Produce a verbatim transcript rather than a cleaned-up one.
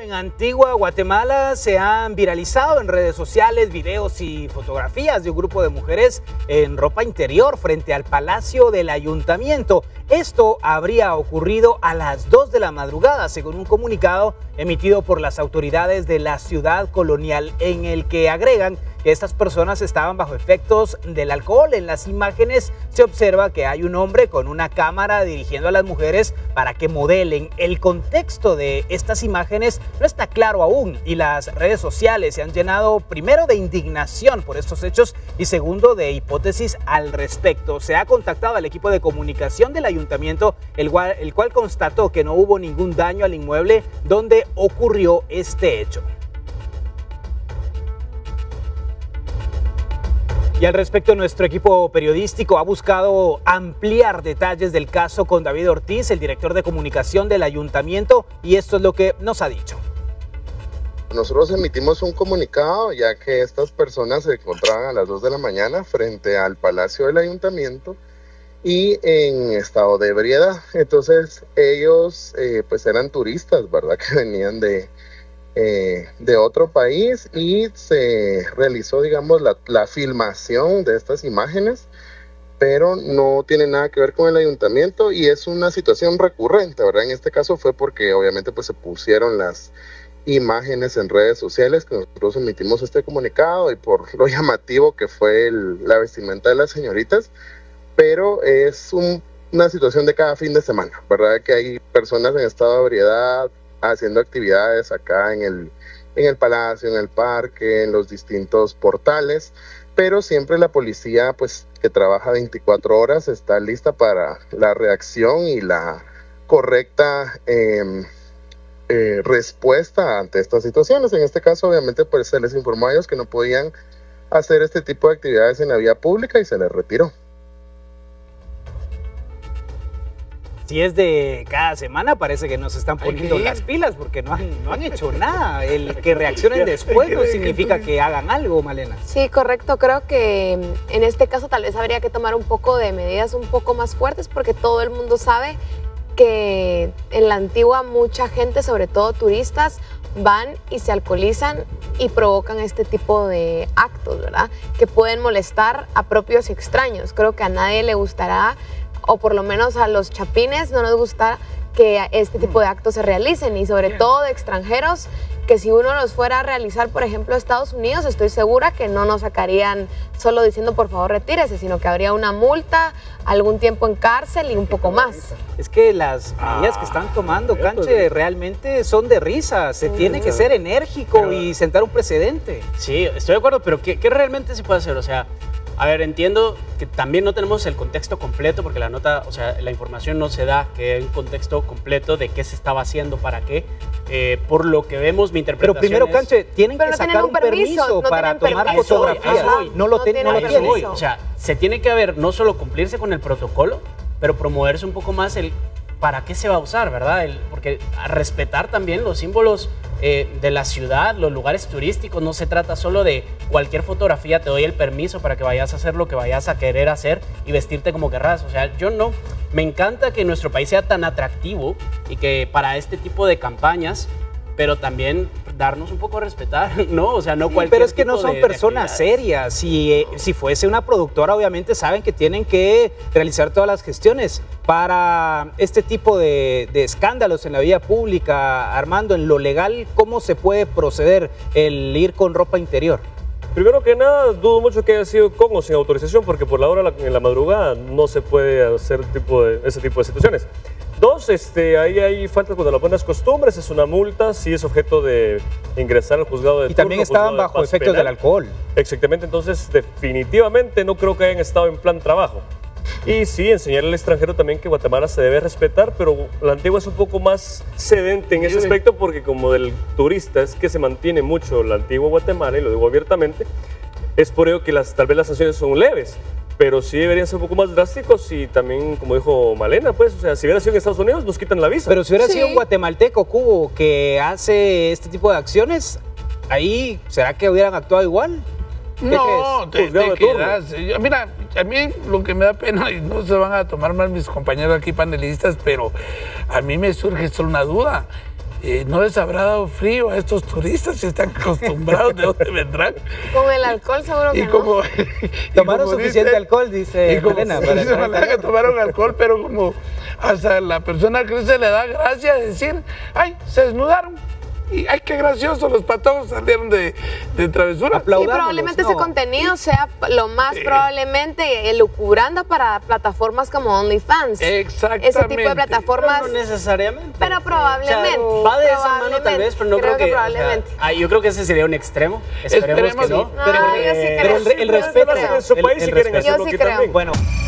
En Antigua Guatemala se han viralizado en redes sociales videos y fotografías de un grupo de mujeres en ropa interior frente al Palacio del Ayuntamiento. Esto habría ocurrido a las dos de la madrugada, según un comunicado emitido por las autoridades de la ciudad colonial, en el que agregan que estas personas estaban bajo efectos del alcohol. En las imágenes se observa que hay un hombre con una cámara dirigiendo a las mujeres para que modelen. El contexto de estas imágenes no está claro aún y las redes sociales se han llenado primero de indignación por estos hechos y segundo de hipótesis al respecto. Se ha contactado al equipo de comunicación del ayuntamiento, el cual, el cual constató que no hubo ningún daño al inmueble donde ocurrió este hecho. Y al respecto, nuestro equipo periodístico ha buscado ampliar detalles del caso con David Ortiz, el director de comunicación del ayuntamiento, y esto es lo que nos ha dicho. Nosotros emitimos un comunicado ya que estas personas se encontraban a las dos de la mañana frente al Palacio del Ayuntamiento y en estado de ebriedad. Entonces ellos eh, pues eran turistas, ¿verdad? Que venían de... Eh, de otro país y se realizó, digamos, la, la filmación de estas imágenes, pero no tiene nada que ver con el ayuntamiento y es una situación recurrente, ¿verdad? En este caso fue porque obviamente pues se pusieron las imágenes en redes sociales que nosotros emitimos este comunicado y por lo llamativo que fue el, la vestimenta de las señoritas, pero es un, una situación de cada fin de semana, ¿verdad? Que hay personas en estado de ebriedad haciendo actividades acá en el, en el palacio, en el parque, en los distintos portales, pero siempre la policía, pues, que trabaja veinticuatro horas, está lista para la reacción y la correcta eh, eh, respuesta ante estas situaciones. En este caso, obviamente, pues se les informó a ellos que no podían hacer este tipo de actividades en la vía pública y se les retiró. Si es de cada semana, parece que nos están poniendo las pilas porque no han, no han hecho nada. El que reaccionen después no significa que hagan algo, Malena. Sí, correcto. Creo que en este caso tal vez habría que tomar un poco de medidas un poco más fuertes porque todo el mundo sabe que en la Antigua mucha gente, sobre todo turistas, van y se alcoholizan y provocan este tipo de actos, ¿verdad? Que pueden molestar a propios y extraños. Creo que a nadie le gustará, o por lo menos a los chapines no nos gusta que este tipo de actos se realicen y sobre todo de extranjeros, que si uno los fuera a realizar, por ejemplo, a Estados Unidos, estoy segura que no nos sacarían solo diciendo por favor retírese, sino que habría una multa, algún tiempo en cárcel y un poco más. Es que las medidas ah, que están tomando, Canche, realmente son de risa. Se sí, tiene que ser enérgico pero, y sentar un precedente. Sí, estoy de acuerdo, pero ¿qué, qué realmente se puede hacer? O sea, a ver, entiendo que también no tenemos el contexto completo porque la nota, o sea, la información no se da, que hay un contexto completo de qué se estaba haciendo, para qué. Eh, por lo que vemos, mi interpretación Pero primero, es... Canche, tienen pero que no sacar un permiso, permiso no permiso, para tomar fotografías. No, no lo tienen. No tienen. O sea, se tiene que ver, no solo cumplirse con el protocolo, pero promoverse un poco más el para qué se va a usar, ¿verdad? El, porque a respetar también los símbolos eh, de la ciudad, los lugares turísticos. No se trata solo de cualquier fotografía, te doy el permiso para que vayas a hacer lo que vayas a querer hacer y vestirte como querrás. O sea, yo no. Me encanta que nuestro país sea tan atractivo y que para este tipo de campañas, pero también darnos un poco a respetar, ¿no? O sea, no sí, cualquier pero es que no son de, personas de serias. Si, eh, si fuese una productora, obviamente saben que tienen que realizar todas las gestiones para este tipo de, de escándalos en la vía pública. Armando, en lo legal, ¿cómo se puede proceder el ir con ropa interior? Primero que nada, dudo mucho que haya sido con o sin autorización, porque por la hora en la madrugada no se puede hacer tipo de, ese tipo de situaciones. Dos, este, ahí hay faltas contra las buenas costumbres, es una multa, sí es objeto de ingresar al juzgado de turno. Y también estaban bajo efectos del alcohol. Exactamente, entonces definitivamente no creo que hayan estado en plan trabajo. Y sí, enseñar al extranjero también que Guatemala se debe respetar, pero la Antigua es un poco más sedente en ese aspecto porque como del turista es que se mantiene mucho la Antigua Guatemala, y lo digo abiertamente, es por ello que las, tal vez las sanciones son leves. Pero sí deberían ser un poco más drásticos y también, como dijo Malena, pues, o sea, si hubiera sido en Estados Unidos, nos quitan la visa. Pero si hubiera sí. sido un guatemalteco, Cubo, que hace este tipo de acciones, ahí, ¿será que hubieran actuado igual? No, te, te quedas. Mira, a mí lo que me da pena, y no se van a tomar mal mis compañeros aquí panelistas, pero a mí me surge solo una duda. eh, no les habrá dado frío a estos turistas si están acostumbrados de dónde vendrán. Con el alcohol seguro que y no. Como, Tomaron como suficiente dice, alcohol, dice y como Malena. dice Malena que tomaron alcohol, pero como hasta la persona que se le da gracia decir, ay, se desnudaron. Y ay, qué gracioso, los patojos salieron de, de travesura. Y probablemente no. ese contenido sea lo más Sí. probablemente elucubrando para plataformas como OnlyFans. Exactamente. Ese tipo de plataformas. No necesariamente. Pero probablemente. O sea, va de esa mano tal probablemente. vez, pero no creo, creo, que, que o sea, probablemente. ah, yo creo que ese sería un extremo. Esperemos, Esperemos que no. sí. No, pero yo sí eh, creo. pero el, el Yo sí respeto creo. En su el- país el si quieren respeto. hacerlo Yo sí aquí creo. también. Bueno.